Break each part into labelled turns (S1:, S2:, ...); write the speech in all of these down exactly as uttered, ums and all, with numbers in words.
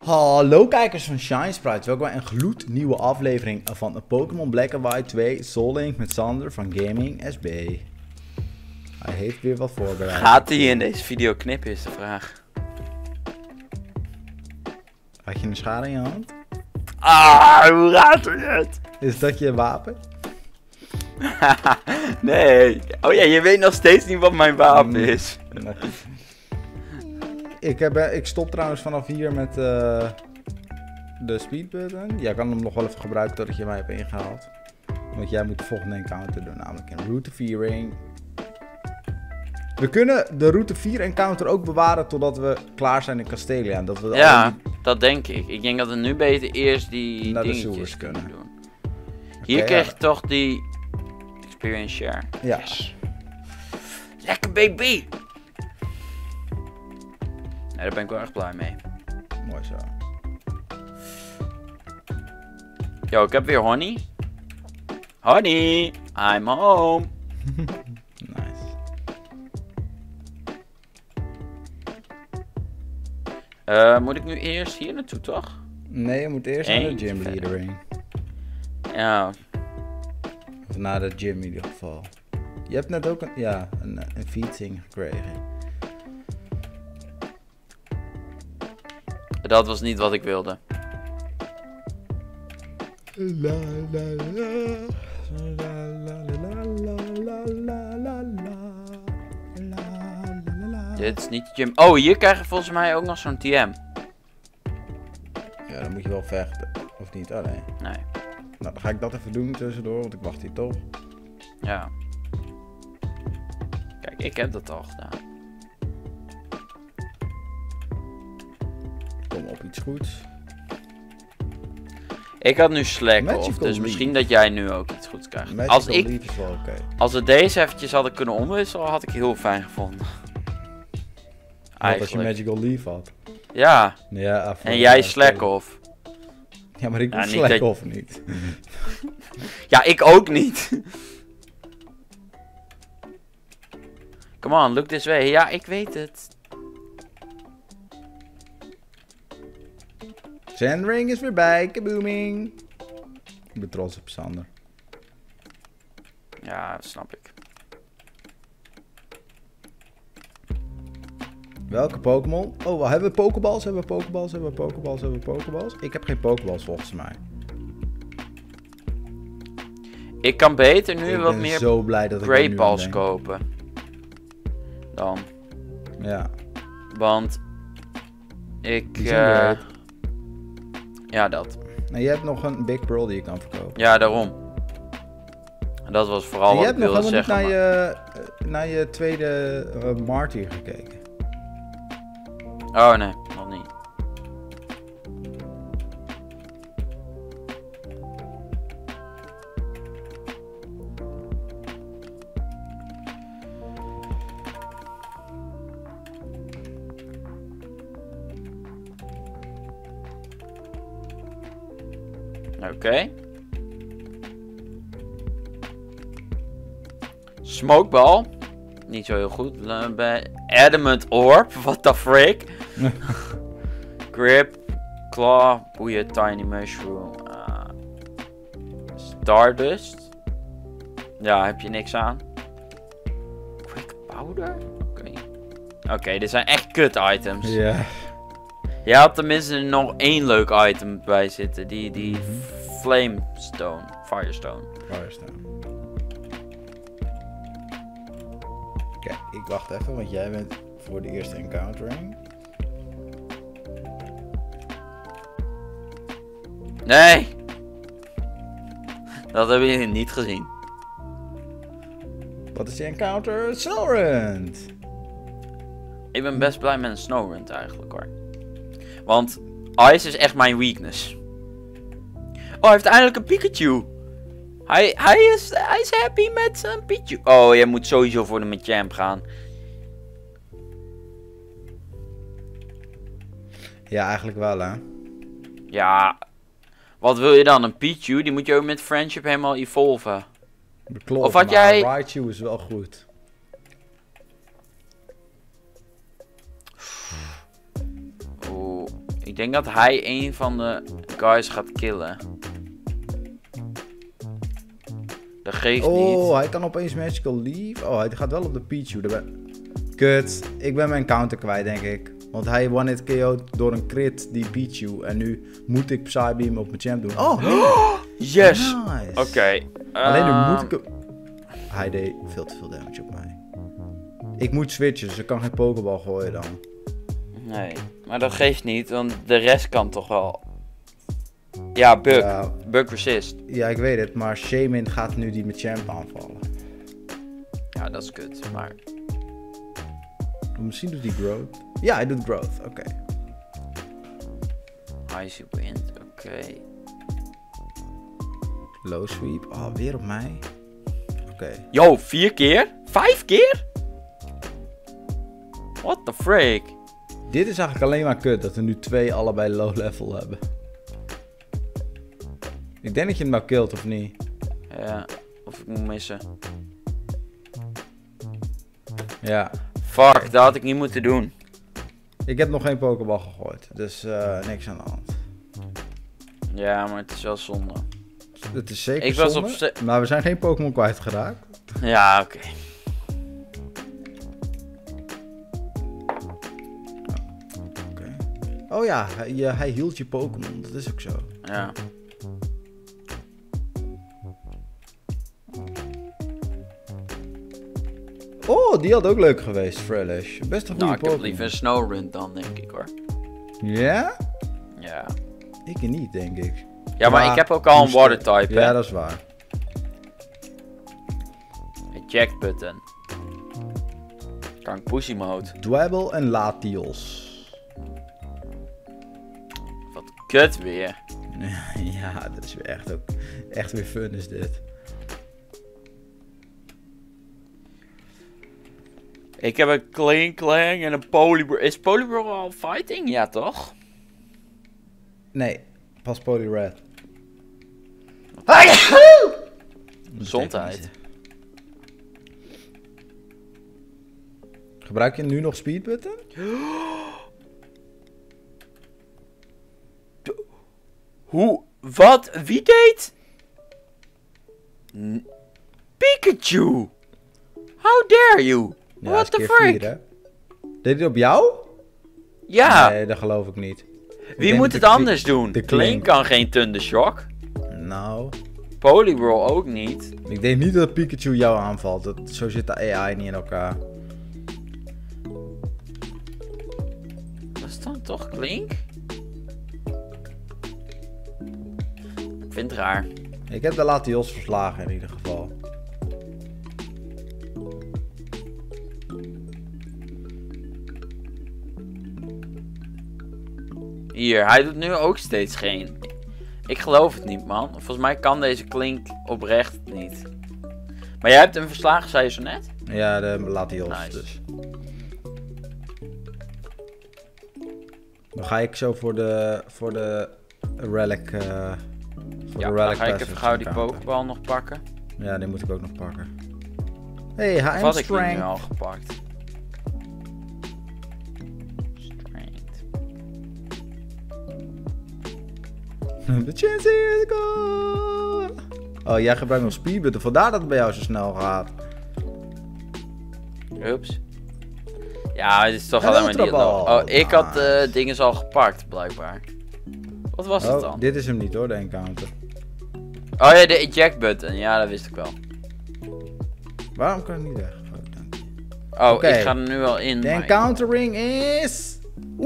S1: Hallo kijkers van Shine Sprites, welkom bij een gloednieuwe aflevering van de Pokémon Black and White twee Soul Link met Sander van Gaming S B. Hij heeft weer wat voorbereid.
S2: Gaat hij in deze video knippen is de vraag.
S1: Had je een schaar in je hand?
S2: Ah, hoe raad je het?
S1: Is dat je wapen?
S2: Nee. Oh ja, je weet nog steeds niet wat mijn wapen is.
S1: Nee. Ik, heb, ik stop trouwens vanaf hier met uh, de speed button. Jij kan hem nog wel even gebruiken totdat je mij hebt ingehaald. Want jij moet de volgende encounter doen, namelijk een route vier ring. We kunnen de route vier encounter ook bewaren totdat we klaar zijn in Castelia. Dat we
S2: Ja,
S1: die...
S2: dat denk ik. Ik denk dat we nu beter eerst die
S1: naar de
S2: dingetjes
S1: sewers
S2: kunnen
S1: kunnen.
S2: doen. Hier
S1: Okay,
S2: krijg
S1: ja.
S2: je toch die experience share.
S1: Ja.
S2: Yes. Lekker baby! Nee, daar ben ik wel erg blij mee.
S1: Mooi zo.
S2: Yo, ik heb weer honey. Honey, I'm home.
S1: Nice.
S2: Uh, moet ik nu eerst hier naartoe, toch?
S1: Nee, je moet eerst naar
S2: Eén,
S1: de gym
S2: verder.
S1: leader ring.
S2: Ja.
S1: Of naar de gym in ieder geval. Je hebt net ook een, ja, een, een feeding gekregen.
S2: Dat was niet wat ik wilde.
S1: La, la, la. La, la, la, la, la, la, la, la. La, la, la.
S2: Dit is niet de gym. Oh, hier krijg je volgens mij ook nog zo'n T M.
S1: Ja, dan moet je wel vechten. Of niet? Oh nee.
S2: Nee.
S1: Nou, dan ga ik dat even doen tussendoor, want ik wacht hier toch.
S2: Ja. Kijk, ik heb dat al gedaan.
S1: Kom op, iets goeds.
S2: Ik had nu Slack off,
S1: Magical
S2: dus
S1: Leaf.
S2: misschien dat jij nu ook iets goeds krijgt.
S1: Magical
S2: Als ik,
S1: Leaf is wel oké.
S2: als we deze eventjes hadden kunnen omwisselen, had ik heel fijn gevonden.
S1: Wat als je
S2: Eigenlijk.
S1: Magical Leaf had.
S2: Ja,
S1: Ja, voor-
S2: en jij
S1: ja,
S2: Slack
S1: oké.
S2: off.
S1: Ja, maar ik
S2: Ja,
S1: doe
S2: niet
S1: Slack
S2: dat-
S1: off niet.
S2: Ja, ik ook niet. Come on, look this way. Ja, ik weet het.
S1: Sandring is weer bij, kabooming. Ik ben trots op Sander.
S2: Ja, dat snap ik.
S1: Welke Pokémon? Oh, wel, hebben we Pokéballs? Hebben we Pokéballs? Hebben we Pokéballs? Hebben we Pokéballs? Ik heb geen Pokéballs volgens mij.
S2: Ik kan beter nu
S1: ik
S2: wat
S1: ben
S2: meer
S1: zo blij dat ik er
S2: Great
S1: nu aan
S2: Balls
S1: denk.
S2: kopen. Dan.
S1: Ja.
S2: Want ik.
S1: Die zijn
S2: eh,
S1: great.
S2: ja, dat.
S1: En je hebt nog een Big Pearl die je kan verkopen.
S2: Ja, daarom. En dat was vooral
S1: En je
S2: wat
S1: hebt
S2: ik
S1: nog
S2: wilde
S1: helemaal niet
S2: zeggen.
S1: naar
S2: maar-
S1: je, eh, naar je tweede uh, Martyr gekeken.
S2: Oh nee, nog niet. Oké. Okay. Smokeball. Niet zo heel goed. Uh, bij Adamant Orb. What the frick. Grip. Claw. Boeien. Tiny Mushroom. Uh, Stardust. Ja, heb je niks aan. Quick Powder? Oké. Okay. Oké, okay, dit zijn echt kut items.
S1: Ja.
S2: Je had tenminste nog één leuk item bij zitten. Die, die
S1: Mhm.
S2: Flamestone. Firestone.
S1: Firestone. Kijk, ik wacht even, want jij bent voor de eerste encountering.
S2: Nee! Dat heb je niet gezien.
S1: Wat is die encounter? Snowrund!
S2: Ik ben best blij met een Snowrun eigenlijk hoor. Want Ice is echt mijn weakness. Oh, hij heeft eindelijk een Pikachu. Hij, hij, is, hij is happy met zijn Pikachu. Oh, jij moet sowieso voor de Machamp gaan.
S1: Ja, eigenlijk wel hè.
S2: Ja, wat wil je dan? Een Pikachu? Die moet je ook met Friendship helemaal evolven.
S1: Klopt,
S2: Of had
S1: maar
S2: jij-
S1: Raichu is wel goed.
S2: Ik denk dat hij een van de guys gaat killen. Dat geeft
S1: oh,
S2: niet.
S1: hij kan opeens Magical Leaf. Oh, hij gaat wel op de Pichu. Ben... Kut. Ik ben mijn counter kwijt, denk ik. Want hij one-hit K O'd door een crit, die Pichu. En nu moet ik Psybeam op mijn champ doen. Oh, nee.
S2: Yes!
S1: Nice.
S2: Oké. Okay.
S1: Alleen nu
S2: Uh,
S1: moet ik hem... Hij deed veel te veel damage op mij. Ik moet switchen, dus ik kan geen pokeball gooien dan.
S2: Nee, maar dat geeft niet, want de rest kan toch wel. Ja, bug.
S1: Ja,
S2: Bug resist.
S1: ja, ik weet het, maar Shaman gaat nu die met champ aanvallen.
S2: Ja, dat is kut, maar...
S1: Misschien doet hij growth. Ja, hij doet growth, oké. Okay.
S2: High super int, oké. Okay.
S1: Low sweep, oh, weer op mij. Oké. Okay.
S2: Yo, vier keer? Vijf keer? What the frick?
S1: Dit is eigenlijk alleen maar kut, dat we nu twee allebei low level hebben. Ik denk dat je hem nou killt, of niet?
S2: Ja, of ik moet missen.
S1: Ja.
S2: Fuck, dat had ik niet moeten doen.
S1: Ik heb nog geen pokeball gegooid, dus uh, niks aan de hand.
S2: Ja, maar het is wel zonde.
S1: Het is zeker
S2: Ik was
S1: zonde,
S2: op ze-
S1: maar we zijn geen Pokémon kwijtgeraakt.
S2: Ja, oké. Okay.
S1: Okay. Oh ja, hij, ja, hij hield je Pokémon, dat is ook zo.
S2: Ja.
S1: Oh, die had ook leuk geweest, Frelish. Best een goede
S2: Nou, ik heb
S1: Pokémon.
S2: liever een Snowrun dan, denk ik hoor.
S1: Ja?
S2: Ja.
S1: Ik niet, denk ik.
S2: Ja, maar,
S1: Maar
S2: ik heb ook al een
S1: moest-
S2: water type, hè.
S1: Ja, dat is waar.
S2: Een jack button. Kan ik pussy mode.
S1: Dwebble en Latios.
S2: Wat kut weer.
S1: Ja, dat is weer echt ook... Echt weer fun is dit.
S2: Ik heb een Klinklang en een Poliwhirl. Is Poliwhirl al fighting? Ja, toch?
S1: Nee, pas Poliwrath.
S2: Gezondheid.
S1: Gebruik je nu nog speed button?
S2: Hoe? Wat? Wie deed? N- Pikachu! How dare you?
S1: Ja,
S2: What
S1: is
S2: the
S1: keer
S2: frick?
S1: vier, hè? Deed hij op jou?
S2: Ja,
S1: Nee, dat geloof ik niet. Ik
S2: wie
S1: denk
S2: moet
S1: dat
S2: het
S1: de
S2: anders
S1: Kli-
S2: doen?
S1: de
S2: Klink
S1: Klink.
S2: kan geen Thundershock.
S1: Nou,
S2: Poliwhirl ook niet.
S1: ik denk niet dat Pikachu jou aanvalt. Dat, zo zit de A I niet in elkaar.
S2: Dat is dan toch Klink? Ik vind het raar.
S1: Ik heb de Latios verslagen in ieder geval.
S2: Hier, hij doet nu ook steeds geen. Ik geloof het niet, man. Volgens mij kan deze Klink oprecht niet. Maar jij hebt hem verslagen, zei je zo net?
S1: Ja, de Latios
S2: Nice.
S1: dus. Dan ga ik zo voor de, voor de relic... Uh, voor
S2: Ja,
S1: de
S2: dan
S1: relic
S2: ga ik
S1: passage
S2: even gauw die
S1: encounter.
S2: Pokéball nog pakken.
S1: Ja, die moet ik ook nog pakken. Hey, H
S2: Of
S1: M
S2: had ik die nu
S1: Strength.
S2: al gepakt? Strength.
S1: The chance is gone. Oh, jij gebruikt nog speedbutton. Vandaar dat het bij jou zo snel gaat.
S2: Ups. Ja, het is toch
S1: Een
S2: alleen maar die
S1: ultrabal.
S2: nog. Oh, ik had
S1: Nice.
S2: eh dingen al gepakt, blijkbaar. Wat was het
S1: Oh,
S2: dan?
S1: dit is hem niet hoor, de encounter.
S2: Oh ja, de eject button. Ja, dat wist ik wel.
S1: Waarom kan ik niet weg? Oh, dank je.
S2: Oh,
S1: Oké.
S2: ik ga er nu al in.
S1: De
S2: maar-
S1: encountering is...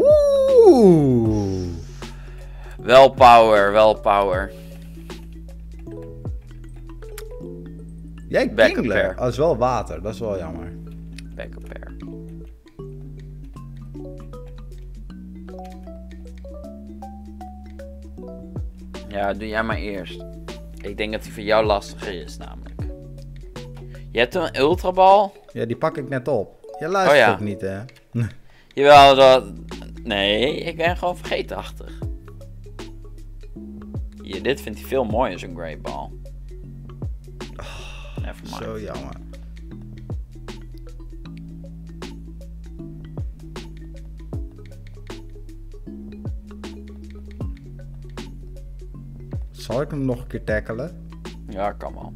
S1: Oeh.
S2: Wel power, wel power.
S1: Jij
S2: Back
S1: Kingler.
S2: pair.
S1: Oh, dat is wel water. Dat is wel jammer.
S2: Back a pair. Ja, doe jij maar eerst. Ik denk dat die voor jou lastiger is, namelijk. Je hebt een ultrabal.
S1: Ja, die pak ik net op. Je luistert
S2: Oh ja.
S1: ook niet, hè?
S2: Jawel, dat... Nee, ik ben gewoon vergeetachtig. Hier, dit vindt hij veel mooier, zo'n Great Ball. Nevermind.
S1: Zo jammer. Zal ik hem nog een keer tackelen?
S2: Ja, kan wel.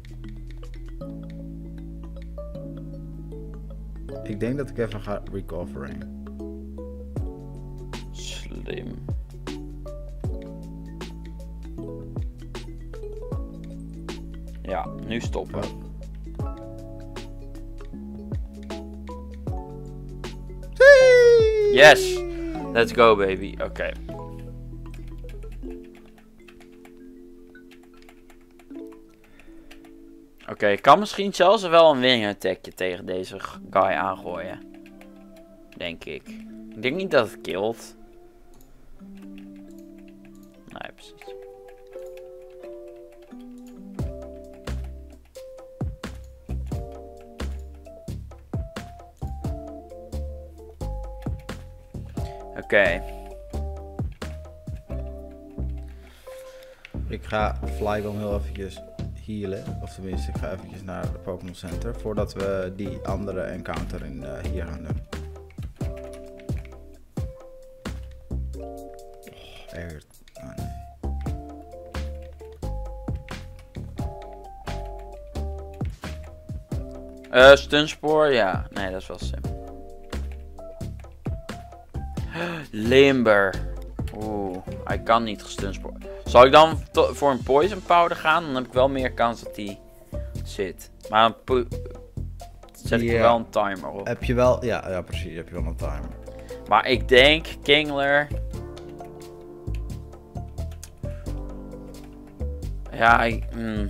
S1: Ik denk dat ik even ga recovering.
S2: Slim. Ja, nu stoppen.
S1: Oh.
S2: Yes! Let's go, baby. Oké. Okay. Oké, okay, ik kan misschien zelfs wel een wing attackje tegen deze guy aangooien. Denk ik. Ik denk niet dat het killt. Nee, precies. Oké. Okay.
S1: Ik ga Flygon heel eventjes healen. Of tenminste, ik ga eventjes naar de Pokémon Center. Voordat we die andere encounter in, uh, hier gaan doen. Oh, er... Oh, nee.
S2: Uh, stunspoor, ja. Nee, dat is wel sim. Limber. Oeh, hij kan niet gestunspoor. Zal ik dan voor een poison powder gaan? Dan heb ik wel meer kans dat hij zit. Maar dan zet ik
S1: ja.
S2: er wel een timer op.
S1: Heb je wel... Ja, ja, precies. Heb je wel een timer.
S2: Maar ik denk Kingler... Ja, ik... Mm.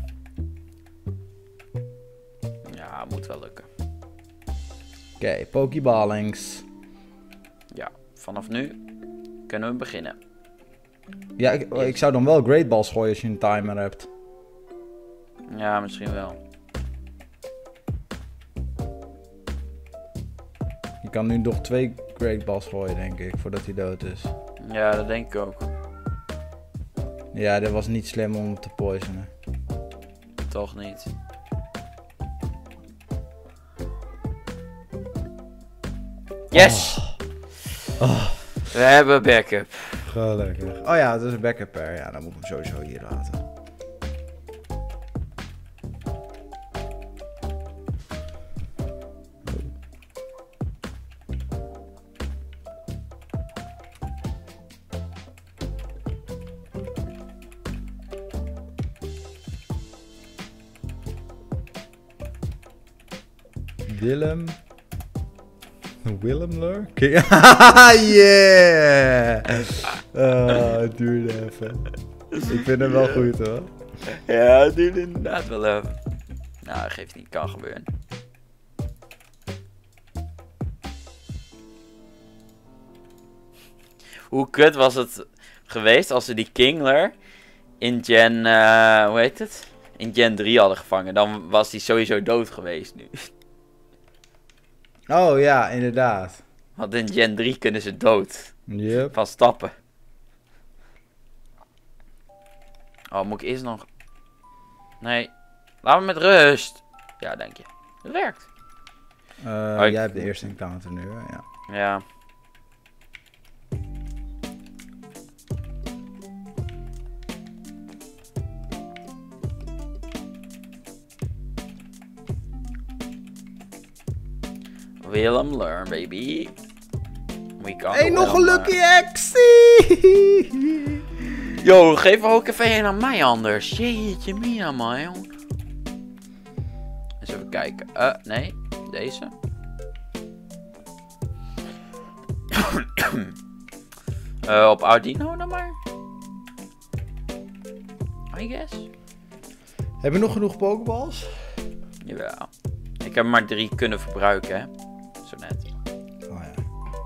S2: Ja, moet wel lukken.
S1: Oké, okay, Pokeballings.
S2: Ja, vanaf nu kunnen we beginnen.
S1: Ja, ik, ik zou dan wel Great Balls gooien als je een timer hebt.
S2: Ja, misschien wel.
S1: Je kan nu nog twee Great Balls gooien, denk ik, voordat hij dood is.
S2: Ja, dat denk ik ook.
S1: Ja, dat was niet slim om te poisonen.
S2: Toch niet. Yes!
S1: Oh. Oh.
S2: We hebben backup.
S1: Gelukkig. Oh ja, het is een backup pair. Ja, dan moet ik hem sowieso hier laten. Willem. Willem Lur? Yeah! Oh, het duurde even. Ik vind hem wel goed hoor.
S2: Ja, het duurde inderdaad wel even. Nou, geeft niet, kan gebeuren. Hoe kut was het geweest als ze die Kingler in Gen, uh, hoe heet het? In Gen drie hadden gevangen. Dan was hij sowieso dood geweest nu.
S1: Oh ja, inderdaad.
S2: Want in Gen drie kunnen ze dood.
S1: Yep.
S2: Van stappen. Oh, moet ik eerst nog... Nee. Laat me met rust. Ja, denk je. Het werkt.
S1: Uh,
S2: oh, ik...
S1: Jij hebt de eerste encounter nu, hè? Ja.
S2: Ja. Willem learn, baby. We kan
S1: hey, nog een Lucky X!
S2: Yo, geef er ook even een aan mij anders. Jeetje mina, man. Eens even kijken. Uh, nee, deze. uh, op Audino dan maar. I guess.
S1: Heb je nog genoeg Pokeballs?
S2: Jawel. Ik heb er maar drie kunnen verbruiken, hè. Zo net.
S1: Oh ja.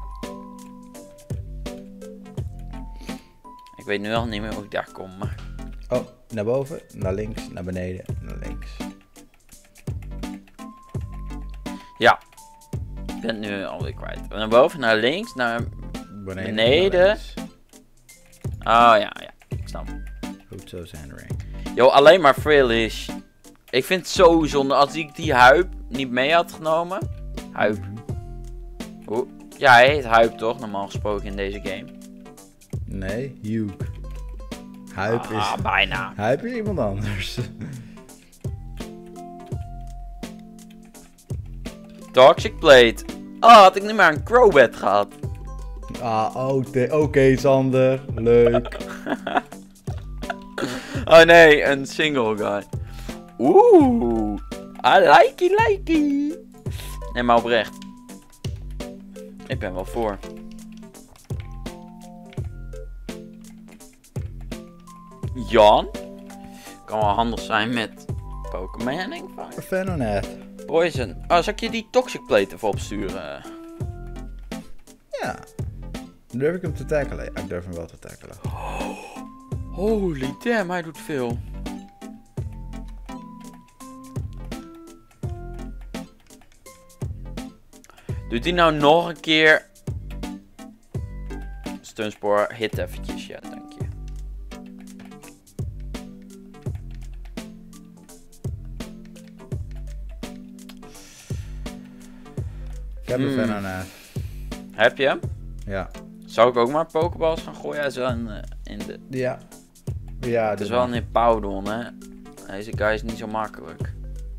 S2: Ik weet nu al niet meer hoe ik daar kom, maar...
S1: Oh, naar boven, naar links, naar beneden, naar links.
S2: Ja. Ik ben het nu alweer kwijt. Naar boven, naar links, naar beneden. beneden.
S1: Naar
S2: oh ja, ja. Ik snap.
S1: Goed zo, Sandring.
S2: Yo, alleen maar Frillish. Ik vind het zo zonde als ik die Huip niet mee had genomen. Huip.
S1: Mm-hmm.
S2: Hoe? Ja, hij heet Huip toch, normaal gesproken in deze game.
S1: Nee, Hugh. Hype
S2: Ah,
S1: is...
S2: bijna.
S1: Hype is iemand anders.
S2: Toxic Plate. Oh, had ik nu maar een Crowbat gehad.
S1: Ah, oké, okay, Sander. Leuk.
S2: Oh nee, een single guy. Oeh. I like it, like it. Nee, maar oprecht. Ik ben wel voor. Jan. Kan wel handig zijn met Pokémon invangen.
S1: Venonat.
S2: Poison. Oh, zal ik je die Toxic Plate even opsturen?
S1: Ja. Durf ik hem te tackelen? Ja, ik durf hem wel te tackelen.
S2: Holy damn, hij doet veel. Doet hij nou nog een keer... Stunspoor, hit eventjes, ja, dank je.
S1: Ik heb een
S2: Hmm.
S1: Venonat.
S2: Heb je hem?
S1: Ja.
S2: Zou ik ook maar Pokéballs gaan gooien? Hij is wel in, uh, in de...
S1: Ja. Ja,
S2: Het is wel een Hippowdon, hè. Deze guy is niet zo makkelijk.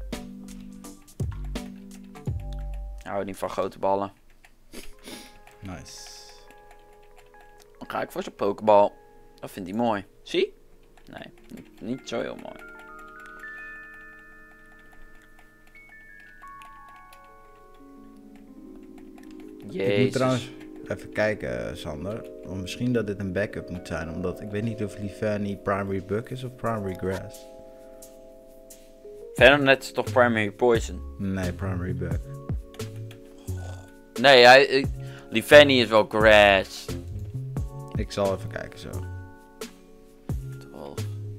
S2: Ik hou niet van grote ballen.
S1: Nice.
S2: Dan ga ik voor zijn Pokéball. Dat vindt hij mooi. Zie? Nee, niet, niet zo heel mooi. Jezus.
S1: Ik moet trouwens even kijken, Sander. Want misschien dat dit een backup moet zijn. Omdat ik weet niet of Livani primary bug is of primary grass.
S2: Venonat is toch primary poison?
S1: Nee, primary bug.
S2: Nee, hij... Livani is wel grass.
S1: Ik zal even kijken zo.
S2: twaalf.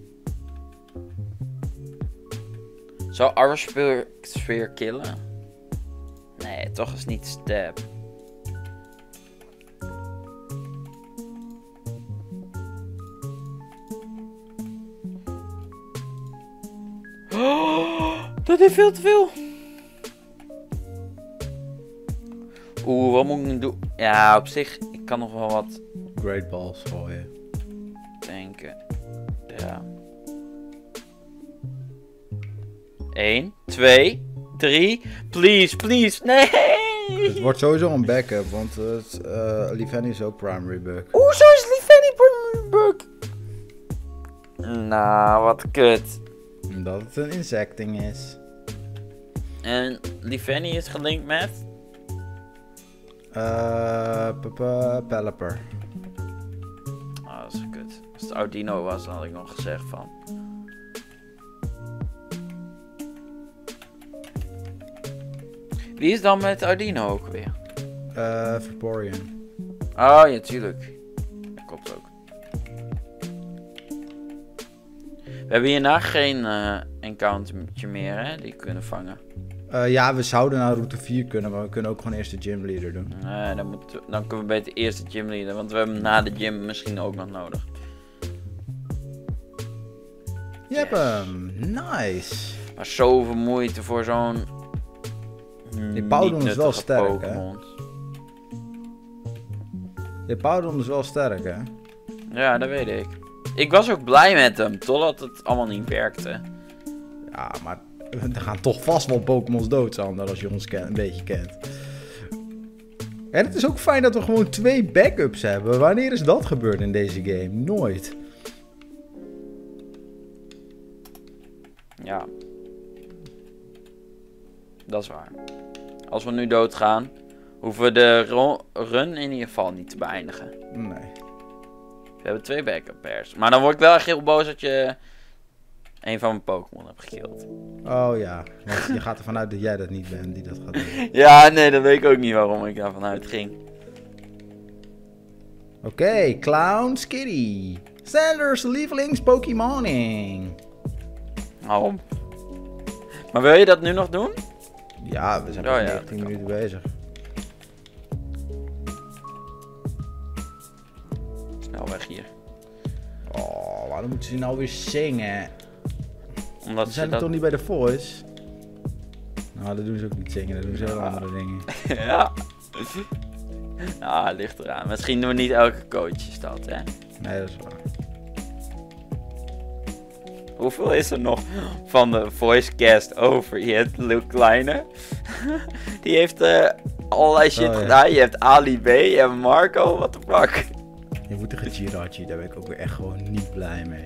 S2: Zou Aura Sphere killen? Nee, toch is niet stab. Oh, dat heeft veel te veel. Oeh, wat moet ik nu doen? Ja, op zich, ik kan nog wel wat
S1: Great balls gooien.
S2: denken. Ja. één, twee, drie. Please, please. Nee!
S1: Het wordt sowieso een backup, want het, uh, Livani is ook primary bug.
S2: Oeh, zo is Livani primary bug. Nou, wat kut.
S1: Omdat het een insecting is.
S2: En Livani is gelinkt met?
S1: Uh, Pelipper.
S2: Oh, dat is kut. Als het Audino was, dan had ik nog gezegd van. Wie is dan met Audino ook weer?
S1: Uh, Vaporeon.
S2: Oh, ja, tuurlijk. Dat klopt ook. We hebben hierna geen uh, encountertje meer, hè, die we kunnen vangen.
S1: Uh, ja, we zouden naar route vier kunnen, maar we kunnen ook gewoon eerst de gym leader doen.
S2: Nee, dan, moeten we, dan kunnen we beter eerst de gymleader, want we hebben hem na de gym misschien ook nog nodig.
S1: Je hebt hem. Nice.
S2: Maar zoveel moeite voor zo'n...
S1: Die Powdon is wel sterk,
S2: Pokémon.
S1: hè? Die Powdon is wel sterk, hè?
S2: Ja, dat weet ik. Ik was ook blij met hem, totdat het allemaal niet werkte.
S1: Ja, maar er gaan toch vast wel Pokémons dood, Sander, als je ons ken, een beetje kent. En het is ook fijn dat we gewoon twee backups hebben. Wanneer is dat gebeurd in deze game? Nooit.
S2: Ja. Dat is waar. Als we nu doodgaan, hoeven we de ro- run in ieder geval niet te beëindigen.
S1: Nee.
S2: We hebben twee backup pairs. Maar dan word ik wel echt heel boos dat je een van mijn Pokémon hebt gekillt.
S1: Oh ja, want je gaat ervan uit dat jij dat niet bent die dat gaat doen.
S2: Ja, nee, dat weet ik ook niet waarom ik daarvan uitging.
S1: Oké, okay, Clown Skitty. Sanders lievelings Pokémoning.
S2: Waarom? Maar wil je dat nu nog doen?
S1: Ja, we zijn
S2: Oh
S1: al
S2: ja,
S1: negentien
S2: dat
S1: minuten bezig.
S2: Snel weg hier.
S1: Oh, waarom moeten ze nou weer zingen?
S2: Omdat
S1: We
S2: ze
S1: zijn
S2: dat...
S1: toch niet bij de Voice? Nou, dat doen ze ook niet zingen, dat doen ze heel
S2: Ja.
S1: andere dingen.
S2: Ja. Ja, ligt eraan. Misschien doen we niet elke coach is dat, hè.
S1: Nee, dat is waar.
S2: Hoeveel is er nog van de voicecast over? Je hebt Luke Kleine. Die heeft uh, allerlei shit
S1: oh, ja.
S2: gedaan. Je hebt Ali B. Je hebt Marco. What the fuck?
S1: Je moet tegen Jirachi, daar ben ik ook weer echt gewoon niet blij mee.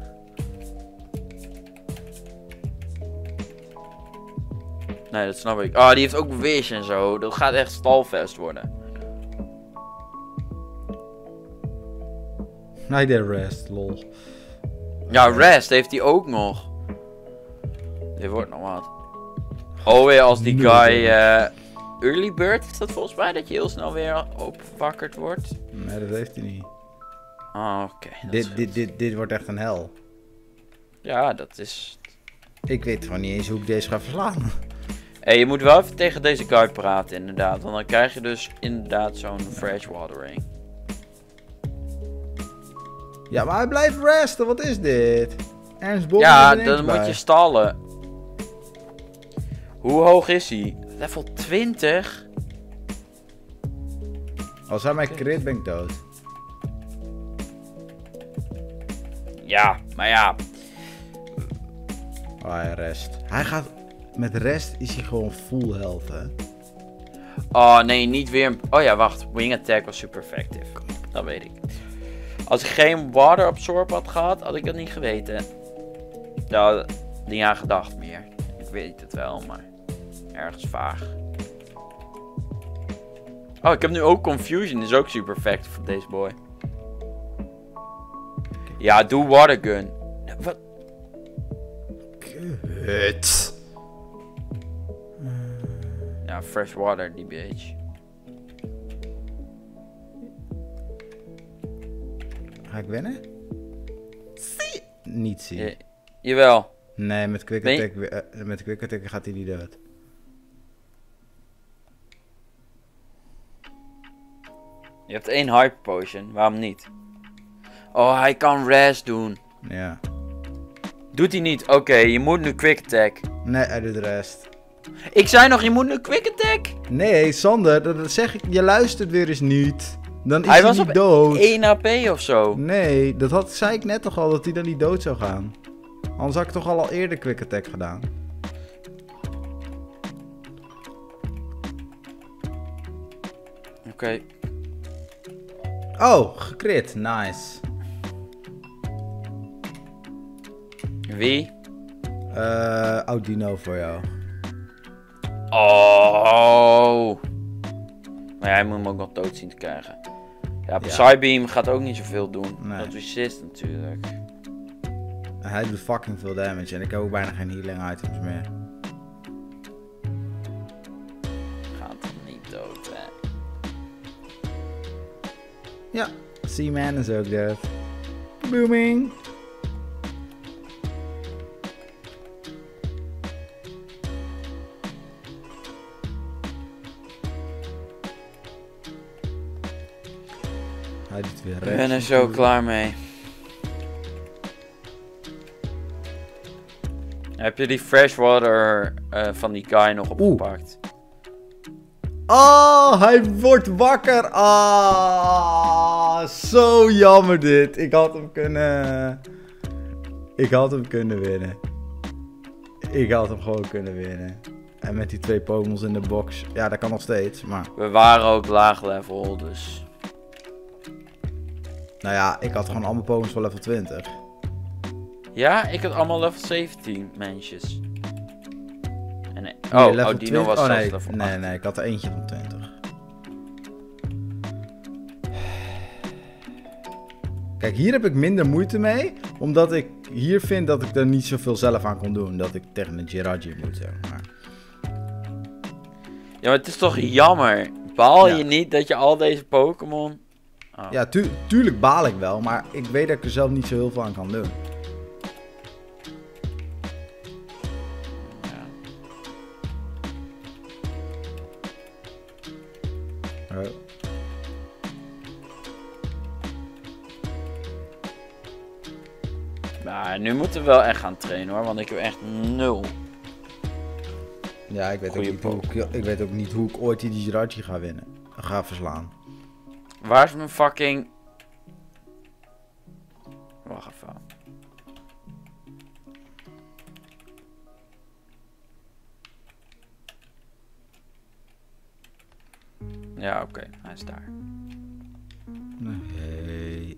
S2: Nee, dat snap ik. Oh, die heeft ook Wish en zo. Dat gaat echt stalfest worden.
S1: Nee, de rest, lol.
S2: Ja, Rest heeft hij ook nog. Dit wordt nog wat. Oh, weer als die guy... Uh, Early Bird is dat volgens mij, dat je heel snel weer opwakkerd wordt.
S1: Nee, dat heeft hij niet.
S2: Oh, oké. Okay,
S1: dit, dit, dit, dit wordt echt een hel.
S2: Ja, dat is...
S1: Ik weet gewoon niet eens hoe ik deze ga verslaan.
S2: Hey, je moet wel even tegen deze guy praten, inderdaad. Want dan krijg je dus inderdaad zo'n freshwatering.
S1: Ja, maar hij blijft resten. Wat is dit? Ernst Bobby.
S2: Ja, dan moet je stallen. Hoe hoog is hij? Level twintig?
S1: Als hij mij crit, ben ik dood.
S2: Ja, maar ja.
S1: Oh, hij rest. Hij gaat... Met rest is hij gewoon full health, hè?
S2: Oh, nee, niet weer... Oh ja, wacht. Wing attack was super effective. Dat weet ik. Als ik geen water absorb had gehad, had ik dat niet geweten. Nou, niet aan gedacht meer. Ik weet het wel, maar... Ergens vaag. Oh, ik heb nu ook Confusion. Is ook super effective voor deze boy. Ja, doe water gun. Wat?
S1: Kut.
S2: Ja, fresh water, die bitch.
S1: Ga ik winnen? Zie. Niet zien.
S2: Je, jawel.
S1: Nee, met quick
S2: Nee.
S1: attack, uh, met quick attack gaat hij niet dood.
S2: Je hebt één hyper potion, waarom niet? Oh, hij kan res doen.
S1: Ja.
S2: Doet hij niet? Oké, okay, je moet nu quick attack.
S1: Nee, hij doet de rest.
S2: Ik zei nog, je moet nu quick attack.
S1: Nee, Sander, dat, dat zeg ik, je luistert weer eens niet. Dan is
S2: Hij
S1: hij,
S2: was
S1: niet
S2: op
S1: dood.
S2: één H P of zo.
S1: Nee, dat had, zei ik net toch al, dat hij dan niet dood zou gaan. Anders had ik toch al, al eerder quick attack gedaan.
S2: Oké. Okay.
S1: Oh, gecrit. Nice.
S2: Wie?
S1: Uh, Audino voor jou.
S2: Oh. Maar jij moet hem ook nog dood zien te krijgen. Ja, Psybeam gaat ook niet zoveel doen.
S1: Nee.
S2: Dat resist natuurlijk.
S1: Hij doet fucking veel damage en ik heb ook bijna geen healing items meer.
S2: Gaat hem niet dood, hè.
S1: Ja, Seaman is ook dood. Booming. Hij doet weer rechts.
S2: Ik ben er zo klaar mee. Heb je die freshwater uh, van die guy nog opgepakt?
S1: Oh, hij wordt wakker. Ah, zo jammer dit. Ik had hem kunnen... Ik had hem kunnen winnen. Ik had hem gewoon kunnen winnen. En met die twee Pokémons in de box. Ja, dat kan nog steeds, maar...
S2: We waren ook laag level, dus...
S1: Nou ja, ik had gewoon allemaal Pokémons van level twintig.
S2: Ja, ik had allemaal level zeventien mensjes. En nee.
S1: Nee,
S2: Oh,
S1: level
S2: oh, Dino
S1: twintig.
S2: was
S1: oh,
S2: zelfs
S1: nee,
S2: level
S1: nee,
S2: acht.
S1: nee, ik had er eentje van twintig. Kijk, hier heb ik minder moeite mee. Omdat ik hier vind dat ik er niet zoveel zelf aan kon doen. Dat ik tegen een Jirachi moet, zeg maar.
S2: Ja, maar het is toch jammer. Baal
S1: Ja.
S2: je niet dat je al deze Pokémon... Oh.
S1: Ja, tu tuurlijk baal ik wel. Maar ik weet dat ik er zelf niet zo heel veel aan kan doen.
S2: Ja.
S1: Oh.
S2: Maar nu moeten we wel echt gaan trainen hoor, want ik heb echt nul.
S1: Ja, ik weet, ook
S2: Goeie
S1: niet hoe ik, ik weet ook niet hoe ik ooit die Jirachi ga winnen. Ga verslaan.
S2: Waar is mijn fucking... Wacht even. Ja, oké. Okay. Hij is daar.
S1: Nee.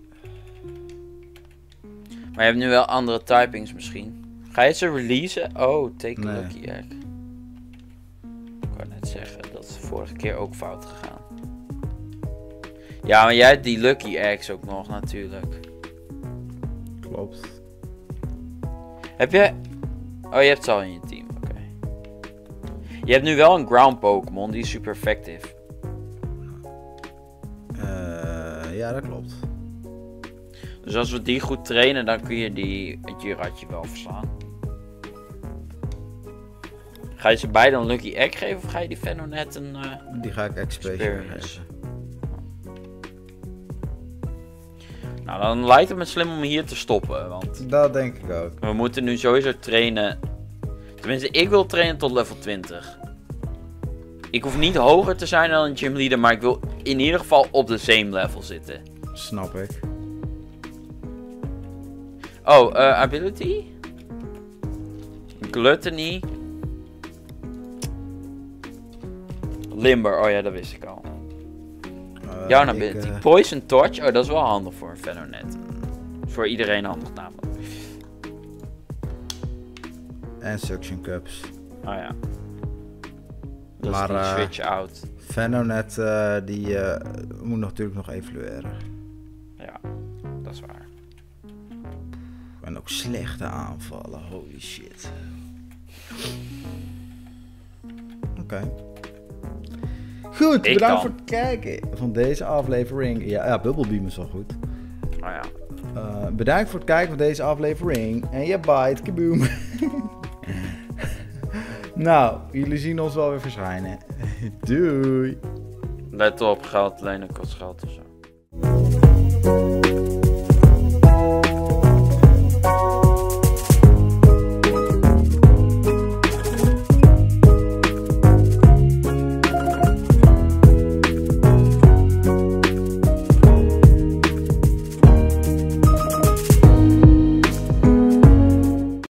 S2: Maar je hebt nu wel andere typings misschien. Ga je ze releasen? Oh, take a
S1: Nee.
S2: lucky egg. Ik wou net zeggen, dat is de vorige keer ook fout gegaan. Ja, maar jij hebt die lucky eggs ook nog natuurlijk.
S1: Klopt.
S2: Heb je... Oh, je hebt ze al in je team. Oké. Okay. Je hebt nu wel een ground Pokémon, die is super effectief.
S1: Uh, ja, dat klopt.
S2: Dus als we die goed trainen, dan kun je die, het Jiratje wel verslaan. Ga je ze beide een lucky egg geven of ga je die Venonat een... Uh,
S1: die ga ik experience geven.
S2: Nou, dan lijkt het me slim om hier te stoppen, want...
S1: Dat denk ik ook.
S2: We moeten nu sowieso trainen... Tenminste, ik wil trainen tot level twintig. Ik hoef niet hoger te zijn dan een gymleader, maar ik wil in ieder geval op de same level zitten.
S1: Snap ik.
S2: Oh, uh, ability? Gluttony. Limber, oh ja, dat wist ik al.
S1: Uh,
S2: Jouw ability.
S1: Uh...
S2: Poison Torch, oh dat is wel handig voor een Venonat. Voor iedereen handig namelijk.
S1: En Suction Cups.
S2: Oh ja. Dat
S1: maar,
S2: is die
S1: uh,
S2: switch out.
S1: Venonat, uh, die uh, moet natuurlijk nog evolueren.
S2: Ja, dat is waar.
S1: En ook slechte aanvallen, holy shit. Oké. Okay. Goed,
S2: Ik
S1: bedankt
S2: dan.
S1: voor het kijken van deze aflevering. Ja, ja Bubble Beam is wel goed.
S2: Oh ja.
S1: Uh, bedankt voor het kijken van deze aflevering. En je bite, kaboom. Nou, jullie zien ons wel weer verschijnen. Doei.
S2: Let op, geld lenen kost geld of zo.